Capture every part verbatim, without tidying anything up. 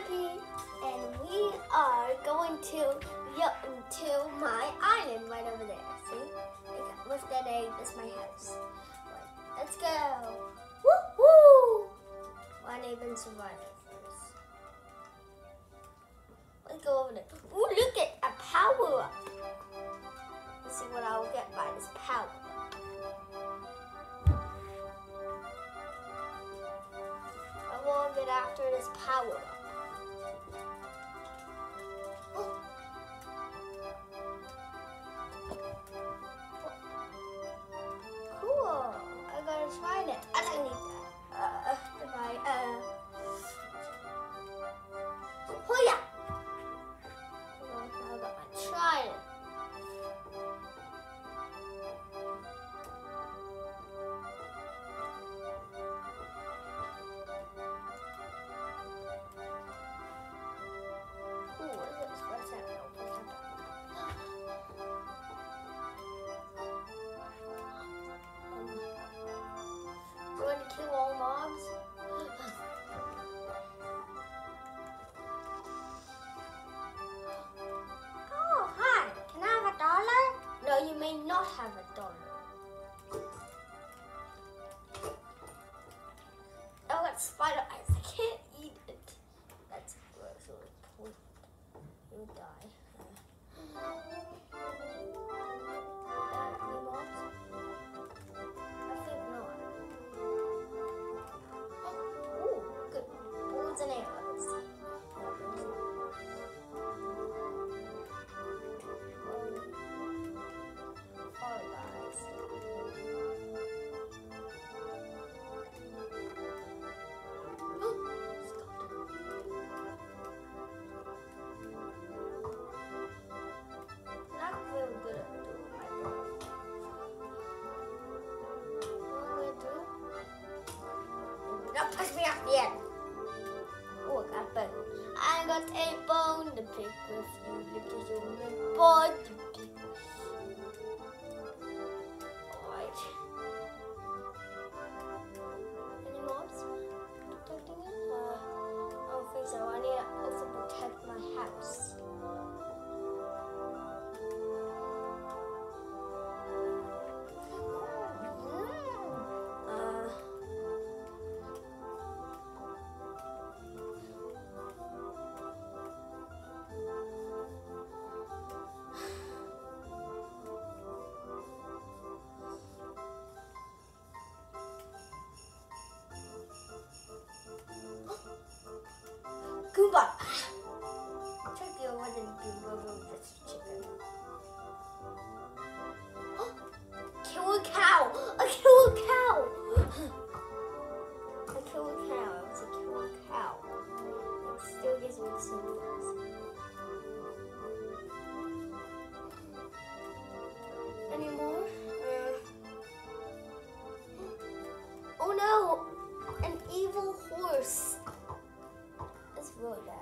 Penelope, and we are going to to my island right over there. See, with that egg, that's my house. Right, let's go. Woo woo! One even survived first. Let's go over there. Ooh, look at a power up. Let's see what I will get by this power up. I will get after this power up. Cool. I gotta try that. I don't need that. Uh, goodbye. Uh. Oh yeah. I gotta try it. Kill all mobs. Oh, hi. Can I have a dollar? No, you may not have a dollar. Oh, it's spider eyes. I can't eat it. That's gross. You'll die. And arrows. Oh, guys. Not real good at doing my job. What am I gonna do? Don't push me off the end. Oh, I got a bone. I got a bone to pick with you, little human boy to pick. Alright. Any mobs? Protecting it? Uh, I don't think so. I need to also protect my house. Goomba! Tricky over the Goomba just chicken. Kill a cow! I kill a cow! I kill a cow. I was a kill a cow. It still gives me symbols. Any more? Uh, oh no! An evil horse. It's really bad.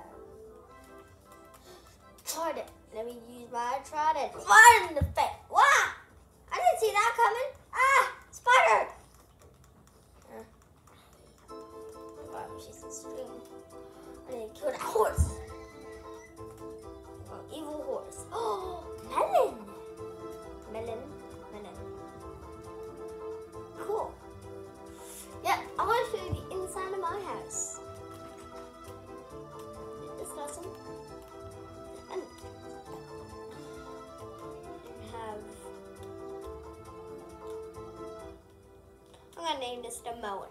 Tried it. Let me use my trident. Fire in the face. Wow! I didn't see that coming. Ah! Spider! Uh, wow, she's a spoon. I need to kill that horse. Oh, evil horse. Oh! Melon! Melon. Melon. Cool. Yeah, I want to show you the inside of my house. Awesome. And we have, I'm gonna name this the Moaner.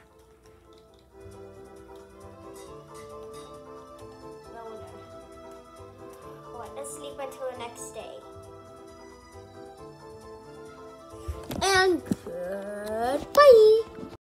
Moaner. Alright, let's sleep until the next day. And goodbye.